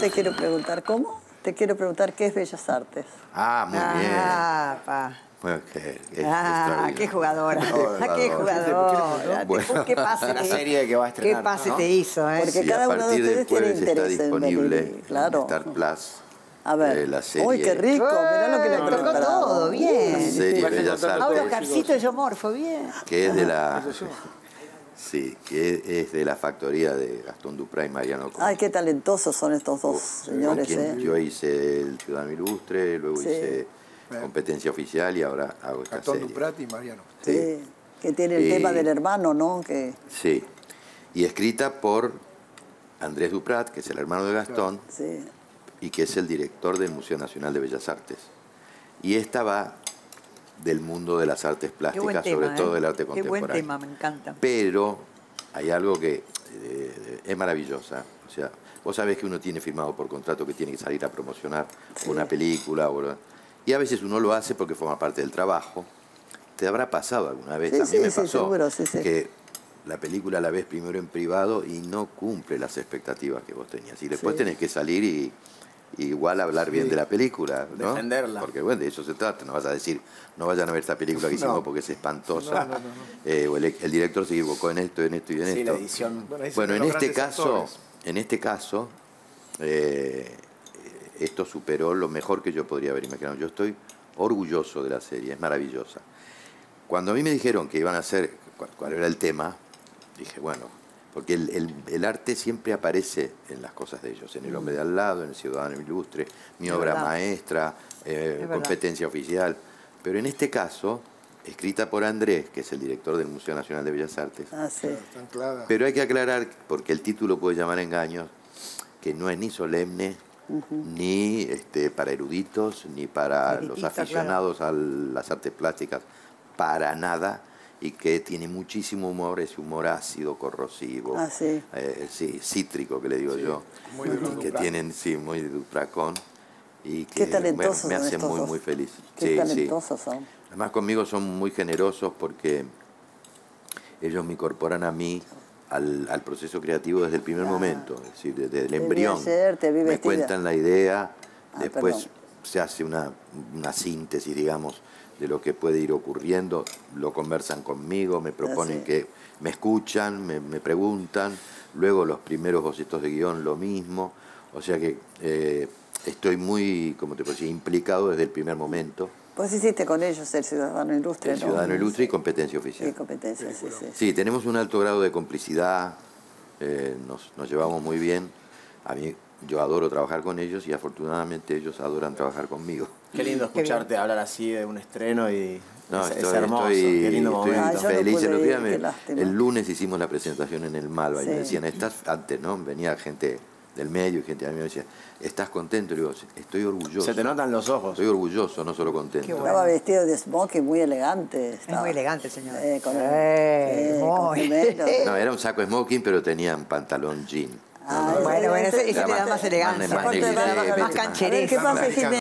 te quiero preguntar, ¿cómo? Te quiero preguntar qué es Bellas Artes. Ah, muy bien. Pa. Bueno, Qué jugadora. Qué jugadora. Bueno, ¿Qué pase la serie que va a estrenar, qué pase ¿no? te hizo, ¿eh? Porque sí, cada a uno de partir del ustedes tiene jueves está interés en disponible Belén, claro. en Star Plus. A ver. La serie. Uy, qué rico. Mirá lo que le tocó preparado. todo, bien. La serie Bellas Ahora Ahora Artes, Oscarcito Yomorfo, bien. que es de la... Sí, que es de la factoría de Gastón Duprat y Mariano Costa. Ay, qué talentosos son estos dos señores, Con quien yo hice El Ciudadano Ilustre, luego hice Competencia Oficial y ahora hago esta Gastón serie. Duprat y Mariano. Sí. Que tiene el tema del hermano, ¿no? Que... Sí. Y escrita por Andrés Duprat, que es el hermano de Gastón, Sí. y que es el director del Museo Nacional de Bellas Artes. Y esta va del mundo de las artes plásticas, sobre todo del arte contemporáneo. Qué buen tema, me encanta. Pero hay algo que es maravillosa. O sea, vos sabés que uno tiene firmado por contrato que tiene que salir a promocionar una película. Y a veces uno lo hace porque forma parte del trabajo. ¿Te habrá pasado alguna vez? Sí, a mí me sí, pasó seguro, que la película la ves primero en privado y no cumple las expectativas que vos tenías. Y después tenés que salir y igual hablar bien de la película, ¿no? Defenderla. Porque bueno, de eso se trata. No vas a decir, no vayan a ver esta película que hicimos porque es espantosa. O el director se equivocó en esto, en esto y en esto. Sí, la edición. Bueno, en este caso, esto superó lo mejor que yo podría haber imaginado. Yo estoy orgulloso de la serie, es maravillosa. Cuando a mí me dijeron que iban a hacer, cuál era el tema, dije, bueno, porque el arte siempre aparece en las cosas de ellos, en El hombre de al lado, en El ciudadano ilustre, mi obra maestra, Competencia Oficial. Pero en este caso, escrita por Andrés, que es el director del Museo Nacional de Bellas Artes. Pero hay que aclarar, porque el título puede llamar engaños, que no es ni solemne, ni para eruditos, ni para los aficionados a las artes plásticas, para nada, y que tiene muchísimo humor, ese humor ácido, corrosivo, cítrico que le digo yo, que tienen, muy de Dupracón, y que me hace muy feliz. Qué talentosos son. Además conmigo son muy generosos porque ellos me incorporan a mí al proceso creativo desde el primer momento, es decir, desde el embrión. Me cuentan la idea, después se hace una síntesis, digamos, de lo que puede ir ocurriendo, lo conversan conmigo, me proponen que me escuchan, me preguntan, luego los primeros bocetos de guión lo mismo, o sea que estoy muy, como te puedo decir, implicado desde el primer momento. Vos hiciste con ellos El ciudadano ilustre, El ciudadano ilustre y Competencia Oficial. Sí, Competencia, sí, tenemos un alto grado de complicidad, nos llevamos muy bien, a mí yo adoro trabajar con ellos y afortunadamente ellos adoran trabajar conmigo. Qué lindo escucharte hablar así de un estreno y es hermoso, qué lindo momento. Estoy feliz. El otro día el lunes hicimos la presentación en el Malva y me decían, antes, ¿no? Venía gente del medio y gente de mí me decía, ¿estás contento? Y le digo, estoy orgulloso. Se te notan los ojos. Estoy orgulloso, no solo contento. Bueno. Estaba vestido de smoking, muy elegante. Es muy elegante, señor. No, era un saco smoking, pero tenía un pantalón jean. Bueno, ese te da más elegante. Más cancherés. ¿Qué pasa,